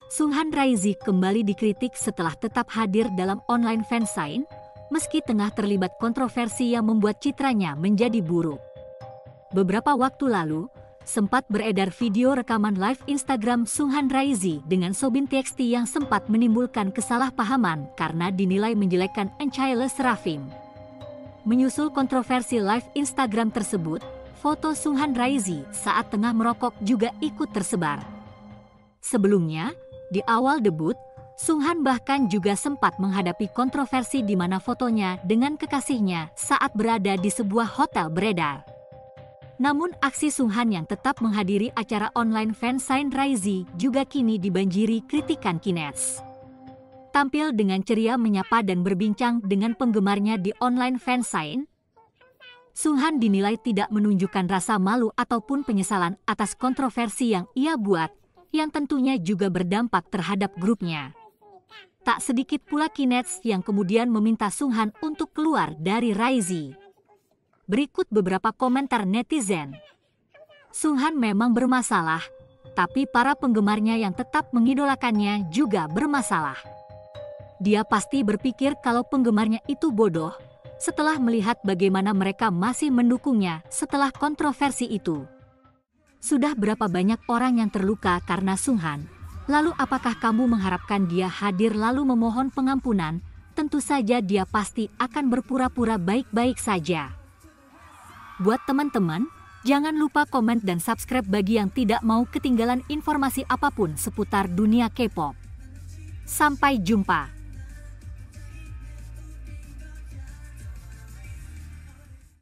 Sunghan Raizi kembali dikritik setelah tetap hadir dalam online fansign, meski tengah terlibat kontroversi yang membuat citranya menjadi buruk. Beberapa waktu lalu, sempat beredar video rekaman live Instagram Sunghan Raizi dengan Soobin TXT yang sempat menimbulkan kesalahpahaman karena dinilai menjelekkan Enchaile Serafim. Menyusul kontroversi live Instagram tersebut, foto Sunghan Raizi saat tengah merokok juga ikut tersebar. Sebelumnya, di awal debut, Sunghan bahkan juga sempat menghadapi kontroversi di mana fotonya dengan kekasihnya saat berada di sebuah hotel beredar. Namun aksi Sunghan yang tetap menghadiri acara online fansign Raizi juga kini dibanjiri kritikan Kinets. Tampil dengan ceria menyapa dan berbincang dengan penggemarnya di online fansign, Sunghan dinilai tidak menunjukkan rasa malu ataupun penyesalan atas kontroversi yang ia buat, yang tentunya juga berdampak terhadap grupnya. Tak sedikit pula Kinets yang kemudian meminta Sunghan untuk keluar dari Raizi. Berikut beberapa komentar netizen. Sunghan memang bermasalah, tapi para penggemarnya yang tetap mengidolakannya juga bermasalah. Dia pasti berpikir kalau penggemarnya itu bodoh, setelah melihat bagaimana mereka masih mendukungnya setelah kontroversi itu. Sudah berapa banyak orang yang terluka karena Sunghan? Lalu apakah kamu mengharapkan dia hadir lalu memohon pengampunan? Tentu saja dia pasti akan berpura-pura baik-baik saja. Buat teman-teman, jangan lupa komen dan subscribe bagi yang tidak mau ketinggalan informasi apapun seputar dunia K-pop. Sampai jumpa.